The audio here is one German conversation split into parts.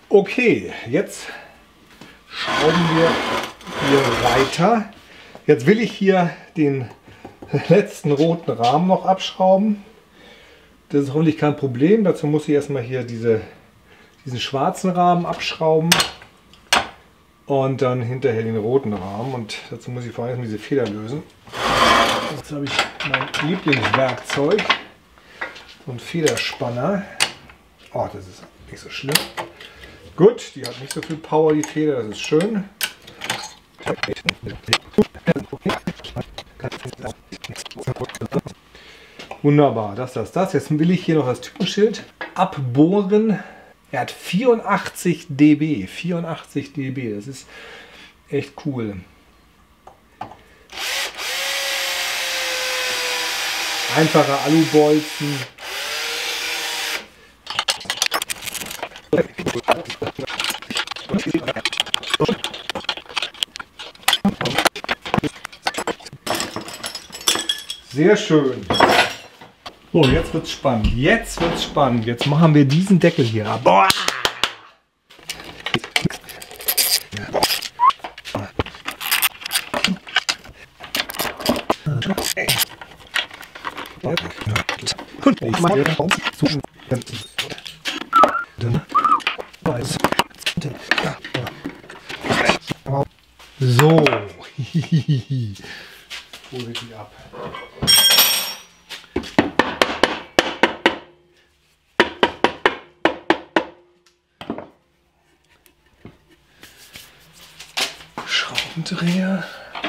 Okay, jetzt schrauben wir hier weiter. Jetzt will ich hier den letzten roten Rahmen noch abschrauben. Das ist hoffentlich kein Problem. Dazu muss ich erstmal hier diesen schwarzen Rahmen abschrauben und dann hinterher den roten Rahmen. Und dazu muss ich vor allem diese Feder lösen. Jetzt habe ich mein Lieblingswerkzeug, so ein Federspanner. Oh, das ist nicht so schlimm. Gut, die hat nicht so viel Power, die Feder, das ist schön. Wunderbar, das. Jetzt will ich hier noch das Typenschild abbohren. Er hat 84 dB. 84 dB, das ist echt cool. Einfache Alubolzen. Sehr schön. So, jetzt wird's spannend. Jetzt machen wir diesen Deckel hier ab. Boah! So. Vorsichtig ab. Schraubendreher.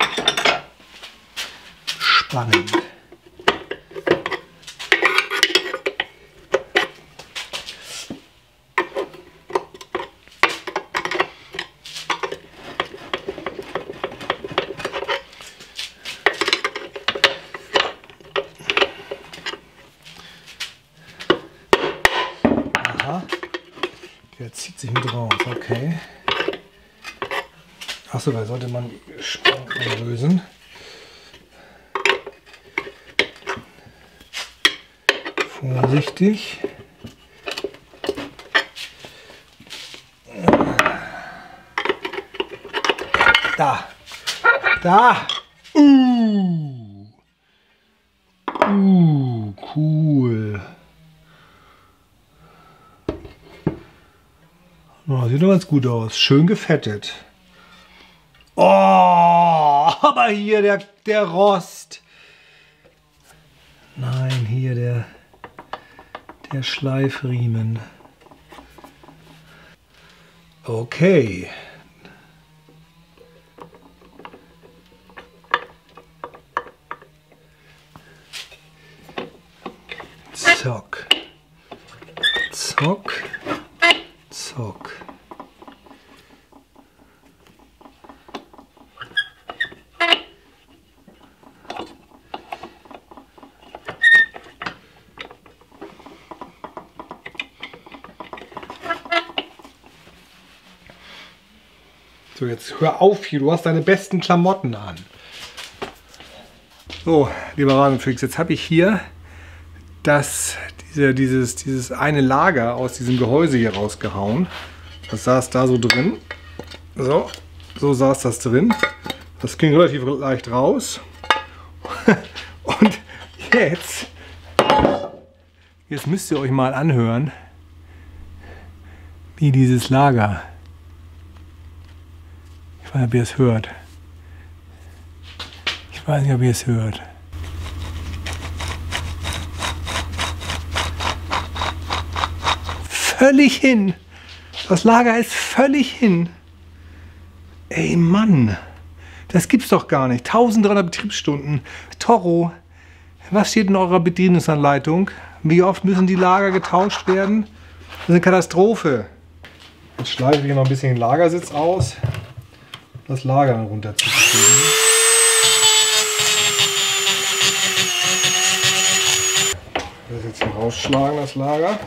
Spannend. Der zieht sich mit raus, okay. Achso, da sollte man die Spannung lösen. Vorsichtig. Da. Cool. Oh, sieht doch ganz gut aus. Schön gefettet. Oh, aber hier der Rost. Nein, hier der Schleifriemen. Okay. Zock. Zock. Zock. So, jetzt hör auf hier, du hast deine besten Klamotten an. So, lieber Rabenfix, jetzt habe ich hier dieses eine Lager aus diesem Gehäuse hier rausgehauen. Das saß da so drin. So saß das drin. Das ging relativ leicht raus. Und jetzt müsst ihr euch mal anhören, wie dieses Lager. Ich weiß nicht, ob ihr es hört. Ich weiß nicht, ob ihr es hört. Völlig hin. Das Lager ist völlig hin. Ey Mann, das gibt's doch gar nicht. 1300 Betriebsstunden. Toro, was steht in eurer Bedienungsanleitung? Wie oft müssen die Lager getauscht werden? Das ist eine Katastrophe. Jetzt schleife ich hier noch ein bisschen den Lagersitz aus, das Lager dann runterzukriegen. Das jetzt hier rausschlagen, das Lager.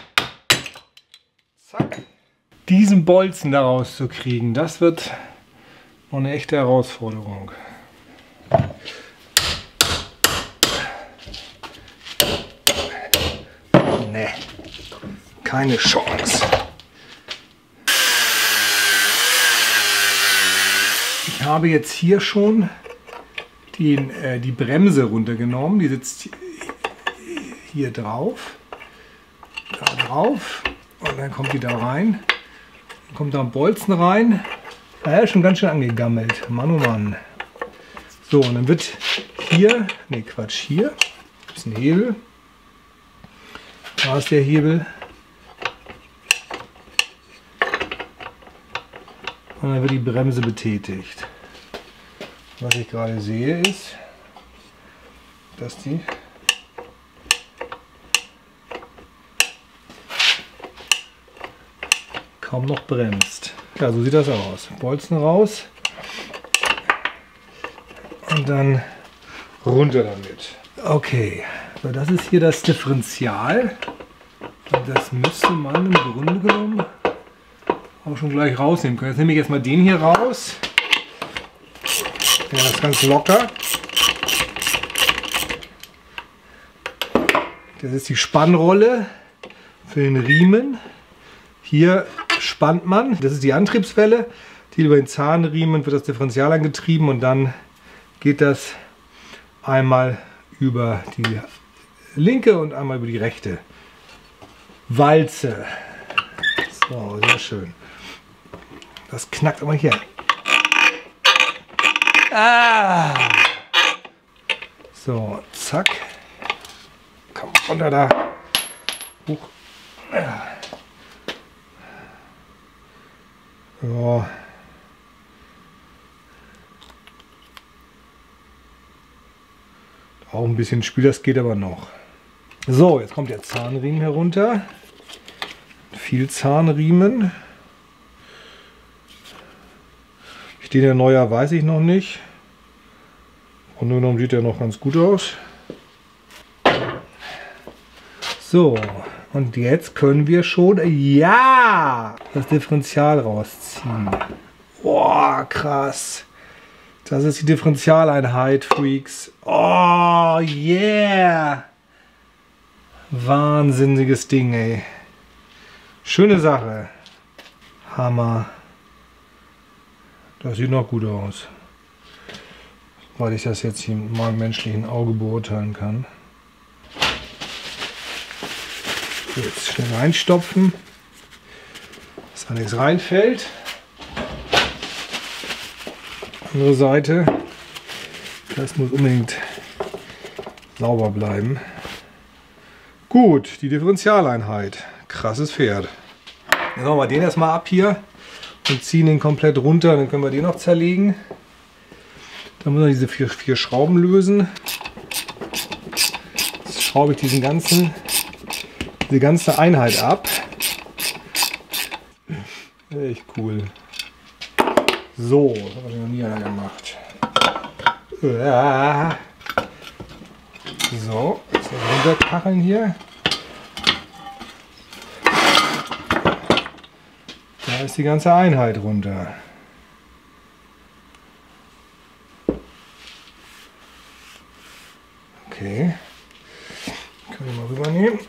Zack. Diesen Bolzen daraus zu kriegen, das wird noch eine echte Herausforderung. Nee, keine Chance. Ich habe jetzt hier schon die Bremse runtergenommen. Die sitzt hier drauf, da drauf und dann kommt die da rein. Dann kommt da ein Bolzen rein. Ja, schon ganz schön angegammelt. Mann, oh Mann. So, und dann wird hier, ne Quatsch, hier ist ein Hebel. Da ist der Hebel. Und dann wird die Bremse betätigt. Was ich gerade sehe ist, dass die kaum noch bremst. Ja, so sieht das aus. Bolzen raus und dann runter damit. Okay, so das ist hier das Differential. Und das müsste man im Grunde genommen auch schon gleich rausnehmen können. Jetzt nehme ich jetzt mal den hier raus. Ja, das ist ganz locker. Das ist die Spannrolle für den Riemen. Hier spannt man. Das ist die Antriebswelle. Die über den Zahnriemen wird das Differential angetrieben und dann geht das einmal über die linke und einmal über die rechte Walze. So, sehr schön. Das knackt aber hier. Ah! So, zack. Komm runter da. Hoch. So. Auch ein bisschen Spiel, das geht aber noch. So, jetzt kommt der Zahnriemen herunter. Viel Zahnriemen. Steht der neuer, weiß ich noch nicht. Und nur genommen sieht er noch ganz gut aus. So, und jetzt können wir schon, ja, das Differential rausziehen. Boah, krass. Das ist die Differentialeinheit, Freaks. Oh, yeah. Wahnsinniges Ding, ey. Schöne Sache. Hammer. Das sieht noch gut aus. Weil ich das jetzt hier mit meinem menschlichen Auge beurteilen kann. Jetzt schnell reinstopfen, dass da nichts reinfällt. Andere Seite. Das muss unbedingt sauber bleiben. Gut, die Differentialeinheit. Krasses Pferd. Dann machen wir den erstmal ab hier und ziehen den komplett runter. Dann können wir den noch zerlegen. Dann müssen wir diese vier Schrauben lösen. Jetzt schraube ich diese ganze Einheit ab. Echt cool. So, das habe ich noch nie einer gemacht. So, jetzt runterkacheln hier. Da ist die ganze Einheit runter. Okay. Können wir mal rübernehmen.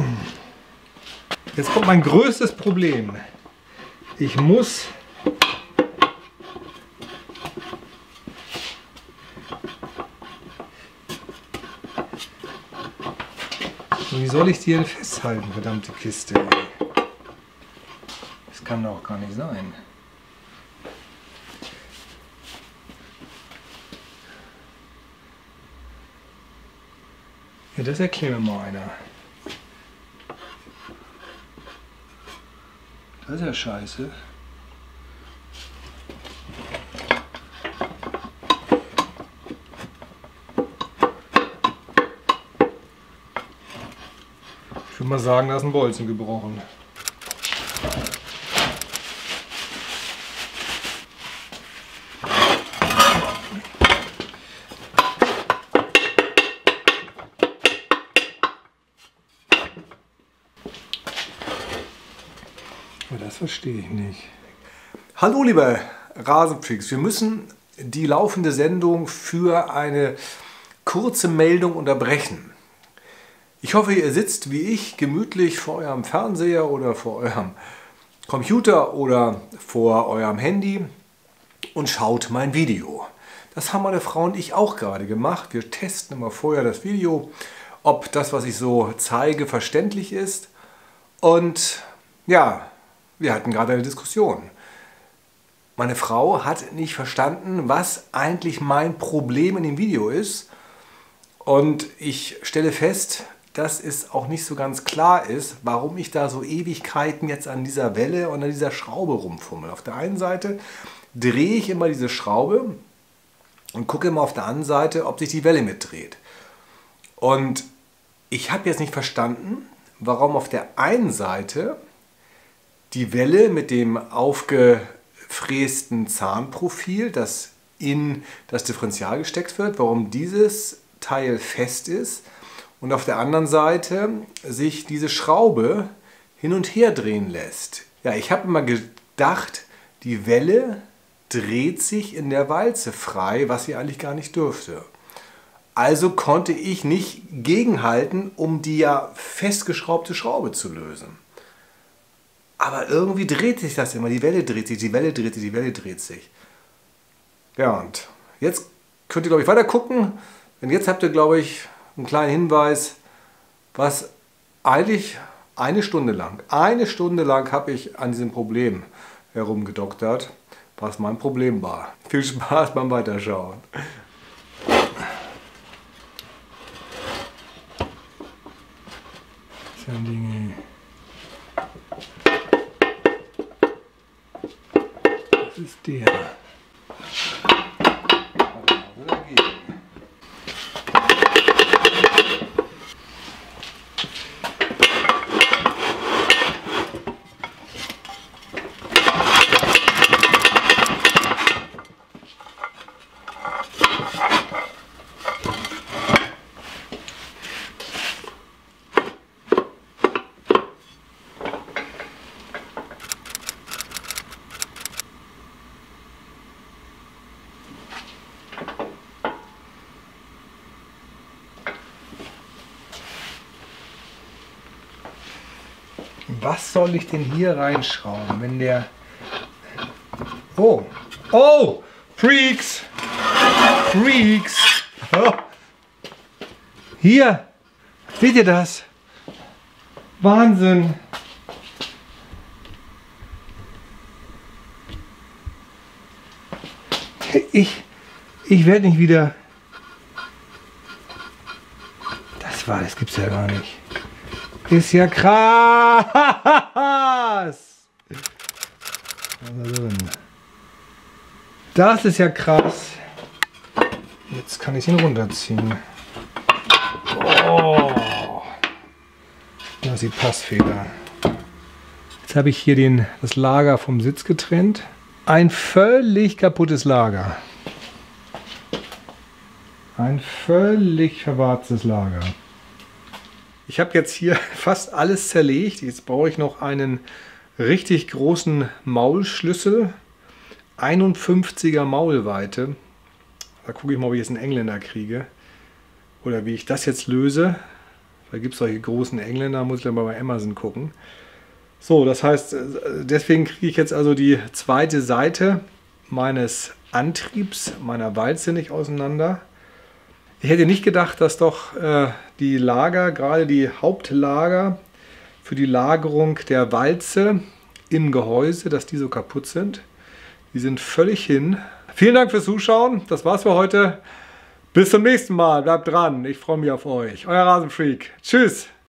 Jetzt kommt mein größtes Problem. Ich muss wie soll ich die denn festhalten, verdammte Kiste? Das kann doch gar nicht sein. Ja, das erklärt mir mal einer. Das ist ja scheiße. Ich würde mal sagen, da ist ein Bolzen gebrochen. Aber das verstehe ich nicht. Hallo liebe Rasenfreaks, wir müssen die laufende Sendung für eine kurze Meldung unterbrechen. Ich hoffe, ihr sitzt wie ich gemütlich vor eurem Fernseher oder vor eurem Computer oder vor eurem Handy und schaut mein Video. Das haben meine Frau und ich auch gerade gemacht. Wir testen immer vorher das Video, ob das, was ich so zeige, verständlich ist. Und ja, wir hatten gerade eine Diskussion. Meine Frau hat nicht verstanden, was eigentlich mein Problem in dem Video ist. Und ich stelle fest, dass es auch nicht so ganz klar ist, warum ich da so Ewigkeiten jetzt an dieser Welle und an dieser Schraube rumfummel. Auf der einen Seite drehe ich immer diese Schraube und gucke immer auf der anderen Seite, ob sich die Welle mitdreht. Und ich habe jetzt nicht verstanden, warum auf der einen Seite die Welle mit dem aufgefrästen Zahnprofil, das in das Differential gesteckt wird, warum dieses Teil fest ist und auf der anderen Seite sich diese Schraube hin und her drehen lässt. Ja, ich habe immer gedacht, die Welle dreht sich in der Walze frei, was sie eigentlich gar nicht dürfte. Also konnte ich nicht gegenhalten, um die ja festgeschraubte Schraube zu lösen. Aber irgendwie dreht sich das immer. Die Welle dreht sich, die Welle dreht sich, die Welle dreht sich. Ja, und jetzt könnt ihr, glaube ich, weiter gucken. Denn jetzt habt ihr, glaube ich, einen kleinen Hinweis, was eigentlich eine Stunde lang habe ich an diesem Problem herumgedoktert, was mein Problem war. Viel Spaß beim Weiterschauen. Dinge. Das ist der. Was soll ich denn hier reinschrauben, wenn der... Oh! Oh! Freaks! Freaks! Oh. Hier! Seht ihr das? Wahnsinn! Ich werde nicht wieder... Das gibt's ja gar nicht. Ist ja krass! Das ist ja krass. Jetzt kann ich ihn runterziehen. Oh. Da ist die Passfeder. Jetzt habe ich hier das Lager vom Sitz getrennt. Ein völlig kaputtes Lager. Ein völlig verwarztes Lager. Ich habe jetzt hier fast alles zerlegt. Jetzt brauche ich noch einen richtig großen Maulschlüssel. 51er Maulweite. Da gucke ich mal, ob ich jetzt einen Engländer kriege. Oder wie ich das jetzt löse. Da gibt es solche großen Engländer, muss ich dann mal bei Amazon gucken. So, das heißt, deswegen kriege ich jetzt also die zweite Seite meines Antriebs, meiner Walze nicht auseinander. Ich hätte nicht gedacht, dass doch die Lager, gerade die Hauptlager für die Lagerung der Walze im Gehäuse, dass die so kaputt sind. Die sind völlig hin. Vielen Dank fürs Zuschauen. Das war's für heute. Bis zum nächsten Mal. Bleibt dran. Ich freue mich auf euch. Euer Rasenfreak. Tschüss.